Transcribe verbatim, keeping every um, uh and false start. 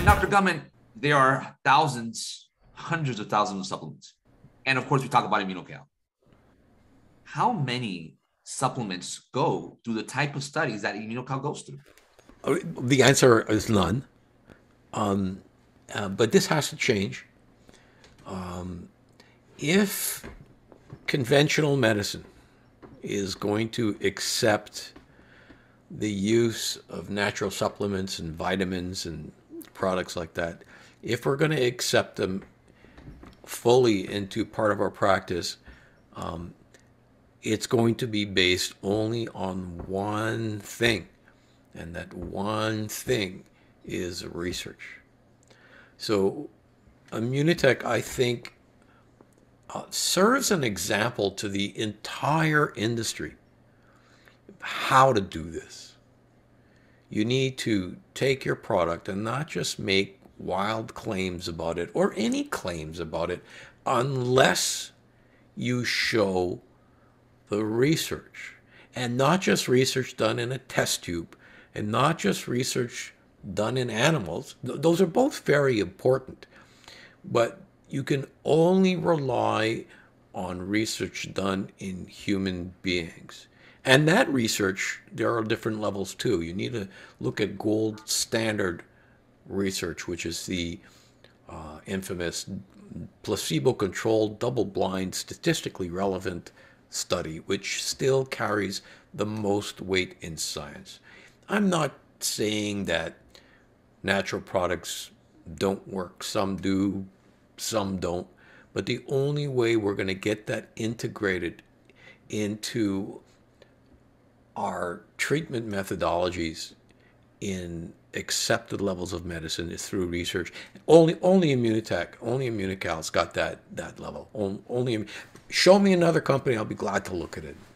And Doctor Gutman, there are thousands, hundreds of thousands of supplements. And of course, we talk about Immunotec. How many supplements go through the type of studies that Immunotec goes through? The answer is none. Um, uh, but this has to change. Um, if conventional medicine is going to accept the use of natural supplements and vitamins and products like that, if we're going to accept them fully into part of our practice, um, it's going to be based only on one thing, and that one thing is research. So Immunotec, I think, uh, serves an example to the entire industry how to do this. You need to take your product and not just make wild claims about it or any claims about it unless you show the research, and not just research done in a test tube and not just research done in animals. Th- those are both very important, but you can only rely on research done in human beings. And that research, there are different levels too. You need to look at gold standard research, which is the uh, infamous placebo-controlled, double-blind, statistically relevant study, which still carries the most weight in science. I'm not saying that natural products don't work. Some do, some don't. But the only way we're going to get that integrated into our treatment methodologies in accepted levels of medicine is through research. Only, only Immunotec, only Immunical's got that that level. Only, show me another company, I'll be glad to look at it.